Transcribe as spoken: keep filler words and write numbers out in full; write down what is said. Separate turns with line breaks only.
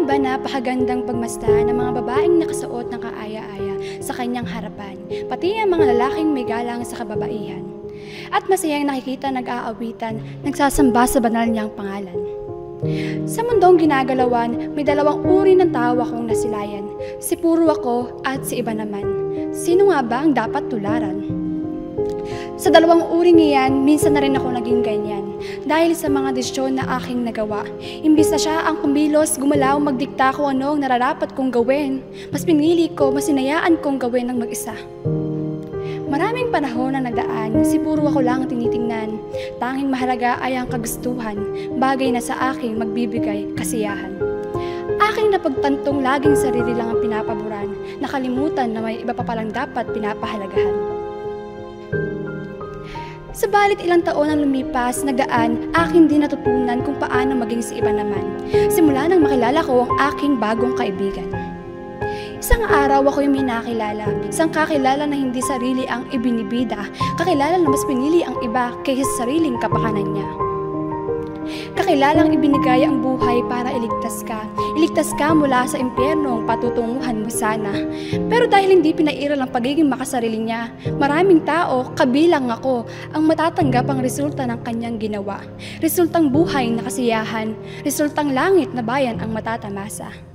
ba napakagandang pagmasta ng mga babaeng nakasuot ng kaaya-aya sa kanyang harapan, pati ang mga lalaking may galang sa kababaihan. At masayang nakikita nag-aawitan, nagsasamba sa banal niyang pangalan. Sa mundong ginagalawan, may dalawang uri ng tao akong nasilayan. Si Puro ako at si iba naman. Sino nga ba ang dapat tularan? Sa dalawang uring iyan, minsan na rin ako naging ganyan. Dahil sa mga desisyon na aking nagawa. Imbis na siya ang kumilos, gumalaw, magdikta ko ano ang nararapat kong gawin. Mas pinili ko, mas sinayaan kong gawin ng mag-isa. Maraming panahon na nagdaan, si Puro ako lang ang tinitingnan. Tanging mahalaga ay ang kagustuhan, bagay na sa aking magbibigay kasiyahan. Aking napagtantong laging sarili lang ang pinapaboran, nakalimutan na may iba pa palang dapat pinapahalagahan. Sabalit ilang taon ang lumipas, nagdaan, aking din natutunan kung paano maging si iba naman. Simula nang makilala ko ang aking bagong kaibigan. Isang araw ako'y may nakilala, isang kakilala na hindi sarili ang ibinibida, kakilala na mas pinili ang iba kaysa sa sariling kapakanan niya. Kakilalang ibinigay ang buhay para iligtas ka. Iligtas ka mula sa impyernong patutunguhan mo sana. Pero dahil hindi pinairal ang pagiging makasarili niya, maraming tao, kabilang ako, ang matatanggap ang resulta ng kanyang ginawa. Resultang buhay na kasiyahan, resultang langit na bayan ang matatamasa.